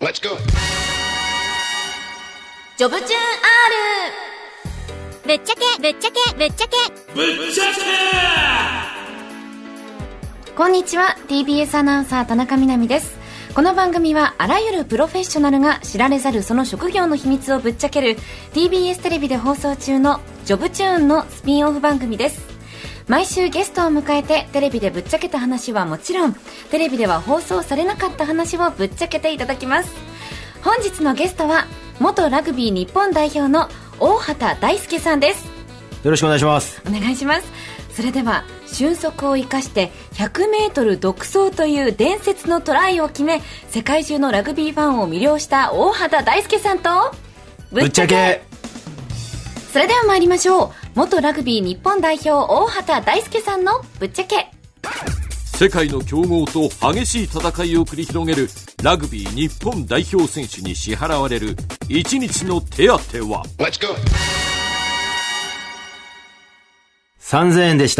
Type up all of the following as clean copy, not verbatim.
Let's go! ジョブチューン R ぶっちゃけこんにちは、 TBS アナウンサー田中みな実です。この番組はあらゆるプロフェッショナルが知られざるその職業の秘密をぶっちゃける TBS テレビで放送中のジョブチューンのスピンオフ番組です。毎週ゲストを迎えてテレビでぶっちゃけた話はもちろん、テレビでは放送されなかった話をぶっちゃけていただきます。本日のゲストは元ラグビー日本代表の大畑大輔さんです。 よろしくお願いします。 お願いします。それでは俊足を生かして100メートル独走という伝説のトライを決め、世界中のラグビーファンを魅了した大畑大輔さんとぶっちゃけ。 それでは参りましょう。元ラグビー日本代表大畑大輔さんのぶっちゃけ。 世界の強豪と激しい戦いを繰り広げるラグビー日本代表選手に支払われる1日の手当は Let's go! 3000円でした。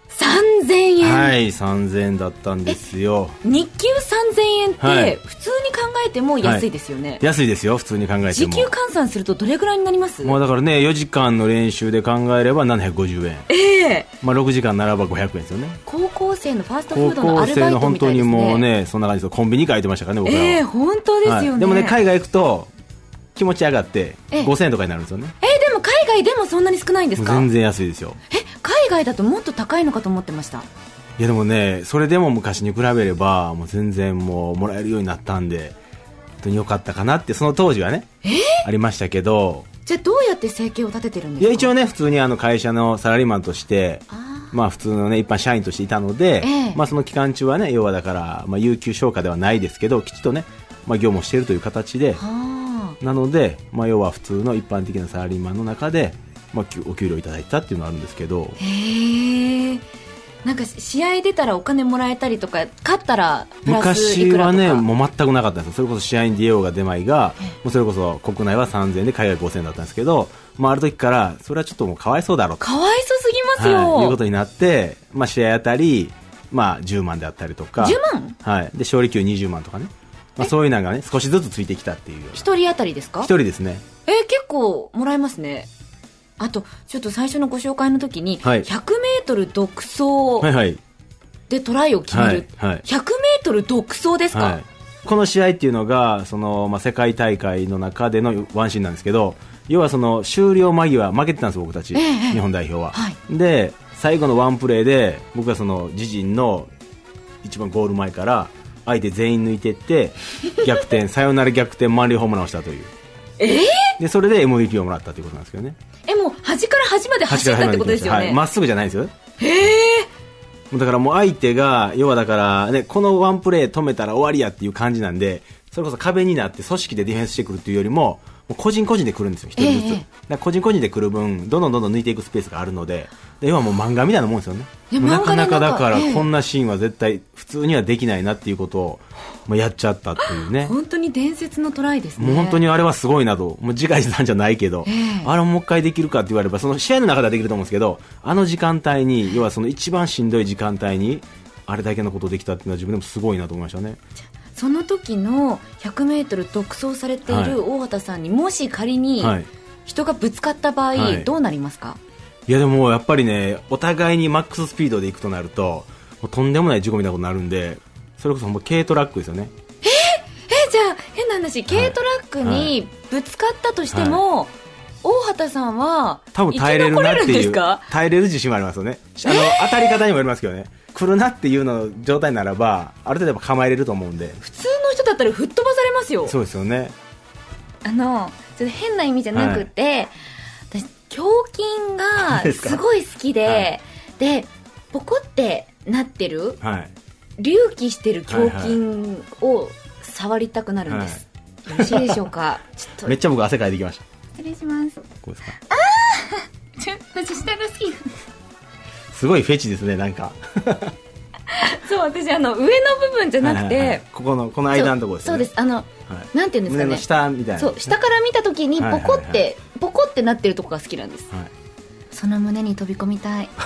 3000円。 はい、3000円だったんですよ。 日給3000円って、 はい、 普通に考えても安いですよね。はい、 安いですよ、普通に考えても。 時給換算するとどれぐらいになります？ もうだからね、4時間の練習で考えれば750円。6時間ならば500円ですよね。 高校生のファーストフードのアルバイトみたいですね。高校生の本当にもうね、そんな感じです。コンビニ書いてましたからね、僕らは。 本当ですよね。 はい、でもね、海外行くと気持ち上がって5000円とかになるんですよね。 でも海外でもそんなに少ないんですか？ 全然安いですよ。 海外だともっと高いのかと思ってました。 いやでもね、それでも昔に比べればもう全然もうもらえるようになったんで、本当に良かったかなって、その当時はね、ありましたけど。 じゃあどうやって生計を立ててるんですか？ いや一応ね、普通に会社のサラリーマンとして、まあ普通のね一般社員としていたので、まあその期間中はね、要はだから、まあ有給消化ではないですけど、きちっとね、まあ業務をしているという形で、なので、まあ要は普通の一般的なサラリーマンの中で、まあお給料いただいたっていうのがあるんですけど。 なんか試合出たらお金もらえたりとか、勝ったらプラスいくらとか。 昔はね、もう全くなかったんですよ。それこそ試合に出ようが出まいが、もうそれこそ国内は3000円で海外5000円だったんですけど、まあ、ある時からそれはちょっともうかわいそうだろうと、 かわいそうすぎますよ、 はい、いうことになって、まあ、試合あたり、まあ、10万であったりとか、 10万、 はい、で勝利給20万とかね、まあ、そういうのがね少しずつついてきたっていう。 1人当たりですか？1 人ですね。 結構もらえますね。あとちょっと最初のご紹介の時に、 はい、 100メートル独走、 はいはい、 でトライを決める、はいはい、100メートル独走ですか？はい、 この試合っていうのがその、まあ、世界大会の中でのワンシーンなんですけど、要はその終了間際負けてたんです僕たち、日本代表は、はい、で最後のワンプレーで僕がその自陣の一番ゴール前から相手全員抜いていって逆転サヨナラ逆転満塁ホームランをしたという、でそれで MVP をもらったということなんですけどね。 もう端から端まで走ったってことですよね。 まっすぐじゃないんですよ。だからもう相手が要はだから、ね、このワンプレー止めたら終わりやっていう感じなんで、それこそ壁になって組織でディフェンスしてくるっていうよりも、もう個人個人で来るんですよ、一人ずつ。だから個人個人で来る分どんどん抜いていくスペースがあるので、要はもう漫画みたいなもんですよね。なかなかだからこんなシーンは絶対普通にはできないなっていうことを、やっちゃったっていうね。 本当に伝説のトライですね。 もう本当にあれはすごいなと。もう自画自賛じゃないけど、あれをもう一回できるかって言われれば、その試合の中ではできると思うんですけど、あの時間帯に、要はその一番しんどい時間帯にあれだけのことできたっていうのは自分でもすごいなと思いましたね。 その時の100メートル独走されている大畑さんに、もし仮に人がぶつかった場合、どうなりますか？ いやでもやっぱりね、お互いにマックススピードでいくとなると、もうとんでもない事故みたいなことになるんで、それこそもう軽トラックですよね。 じゃあ変な話、軽トラックにぶつかったとしても、大畑さんは多分耐えれるなっていう、耐えれる自信はありますよね。当たり方にもよりますけどね、来るなっていうの状態ならばある程度構えれると思うんで。 普通の人だったら吹っ飛ばされますよ。 そうですよね。 ちょっと変な意味じゃなくて、私胸筋がすごい好きで、でポコってなってる、隆起してる胸筋を触りたくなるんです、よろしいでしょうか？ちょっとめっちゃ僕汗かいてきました。 失礼します。 こうですか？ 私下が好き。 すごいフェチですね、なんか。 そう、私上の部分じゃなくて、 この間のところですね。 そうです。なんていうんですかね、 胸の下みたいな、 そう、下から見たときにポコってなってるとこが好きなんです、その胸に飛び込みたい。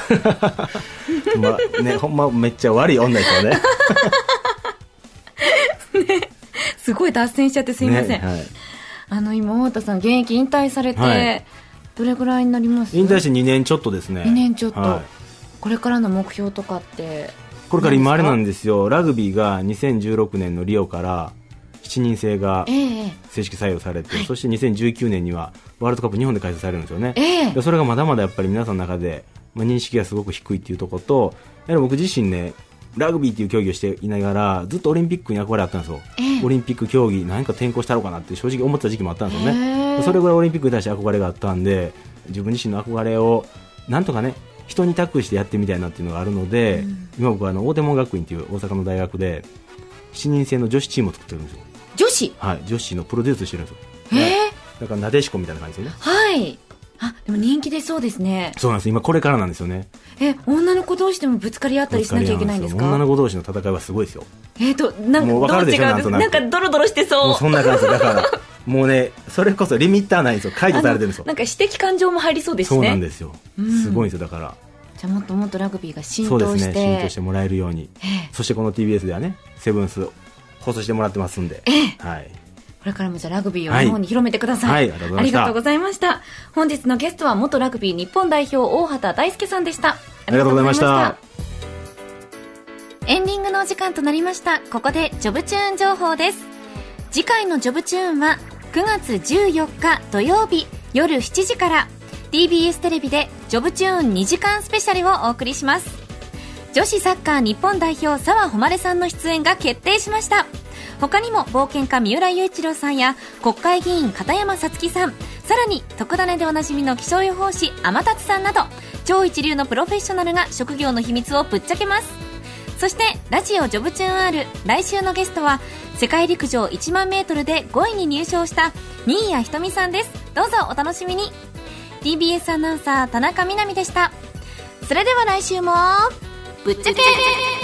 ね、ほんまめっちゃ悪い女ですよね。 すすごい脱線しちゃってすいません、 ね、はい、 今太田さん現役引退されて、はい、どれぐらいになります？ 引退して2年ちょっとですね。 2年ちょっと、 はい、 これからの目標とかってこれから今あれなんですよ、ラグビーが2016年のリオから7人制が正式採用されて、そして2019年にはワールドカップ日本で開催されるんですよね、でそれがまだまだやっぱり皆さんの中で、認識がすごく低いっていうところと、やはり僕自身ね、ラグビーっていう競技をしていながらずっとオリンピックに憧れあったんですよ、オリンピック競技何か転向したのかなって正直思った時期もあったんですよね。それぐらいオリンピックに対して憧れがあったんで、自分自身の憧れをなんとかね人に託してやってみたいなっていうのがあるので、今僕は大手門学院という大阪の大学で7人制の女子チームを作ってるんですよ。 女子？ はい、女子のプロデュースしてるんですよ。だからなでしこみたいな感じですよね。 はい。でも人気出そうですね。 そうなんです、今これからなんですよね。 女の子同士でもぶつかり合ったりしなきゃいけないんですか？ 女の子同士の戦いはすごいですよ。 なんかもう分かるでしょ、 なんかドロドロしてそう。 もうそんな感じだからもうね、それこそリミッターないんですよ、解除されてるんですよ。 なんか私的感情も入りそうですね。 そうなんですよ、すごいんですよ。だからじゃあもっともっとラグビーが浸透して、 そうですね、浸透してもらえるように、そしてこの TBS ではねセブンス放送してもらってますんで、はい、これからもじゃあラグビーを日本に広めてください、 はい、 ありがとうございました。本日のゲストは元ラグビー日本代表大畑大輔さんでした。 ありがとうございました。 エンディングのお時間となりました。ここでジョブチューン情報です。次回のジョブチューンは9月14日土曜日夜7時から TBS テレビでジョブチューン2時間スペシャルをお送りします。女子サッカー日本代表澤穂希さんの出演が決定しました。他にも冒険家三浦雄一郎さんや国会議員片山さつきさん、さらに特ダネでおなじみの気象予報士天達さんなど超一流のプロフェッショナルが職業の秘密をぶっちゃけます。そしてラジオジョブチューン R 来週のゲストは世界陸上1万メートルで5位に入賞した新谷仁美さんです。どうぞお楽しみに。 TBS アナウンサー田中みな実でした。それでは来週もぶっちゃけ